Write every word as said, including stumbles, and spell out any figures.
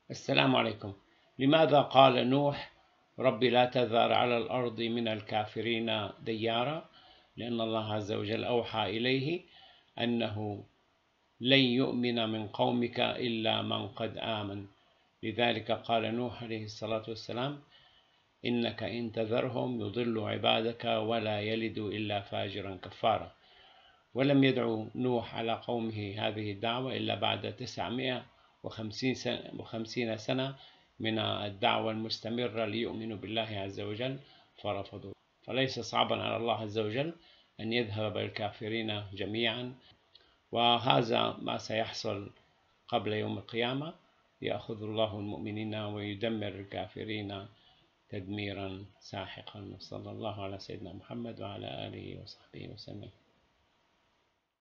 السلام عليكم. لماذا قال نوح: رب لا تذر على الأرض من الكافرين ديارا؟ لأن الله عز وجل أوحى إليه أنه لن يؤمن من قومك إلا من قد آمن، لذلك قال نوح عليه الصلاة والسلام: إنك إن تذرهم يضلوا عبادك ولا يلدوا إلا فاجرا كفارا. ولم يدعو نوح على قومه هذه الدعوة إلا بعد تسعمائة وخمسين سنة من الدعوة المستمرة ليؤمنوا بالله عز وجل فرفضوا. فليس صعبا على الله عز وجل أن يذهب بالكافرين جميعا، وهذا ما سيحصل قبل يوم القيامة. يأخذ الله المؤمنين ويدمر الكافرين تدميرا ساحقا. صلى الله على سيدنا محمد وعلى آله وصحبه وسلم.